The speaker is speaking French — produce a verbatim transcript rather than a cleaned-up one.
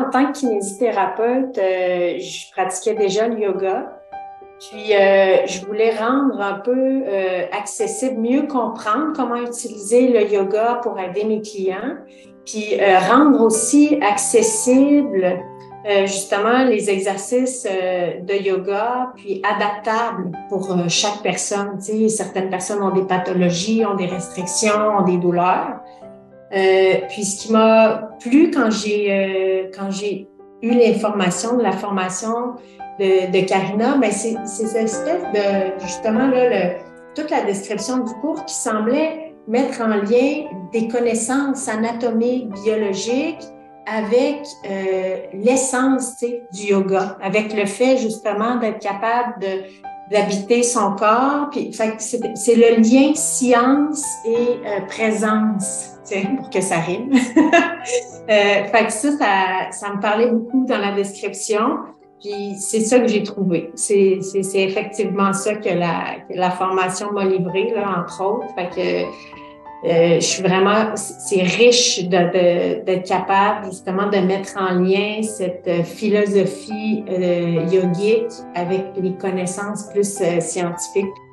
en tant que kinésithérapeute, euh, je pratiquais déjà le yoga. Puis, euh, je voulais rendre un peu euh, accessible, mieux comprendre comment utiliser le yoga pour aider mes clients. Puis, euh, rendre aussi accessible euh, justement les exercices euh, de yoga, puis adaptables pour euh, chaque personne. Tu sais, certaines personnes ont des pathologies, ont des restrictions, ont des douleurs. Euh, puis ce qui m'a plu quand j'ai euh, quand j'ai eu l'information de la formation de, de Karina, ben c'est ces espèces de justement là le, toute la description du cours qui semblait mettre en lien des connaissances anatomiques, biologiques avec euh, l'essence, tu sais, du yoga, avec le fait justement d'être capable de d'habiter son corps. Puis, fait que c'est, c'est le lien science et euh, présence, pour que ça rime. euh, fait que ça, ça, ça me parlait beaucoup dans la description. Puis c'est ça que j'ai trouvé. C'est, c'est, c'est effectivement ça que la, que la formation m'a livré, là, entre autres. Fait que euh, je suis vraiment, c'est riche de, de, d'être capable justement de mettre en lien cette philosophie euh, yogique avec les connaissances plus euh, scientifiques.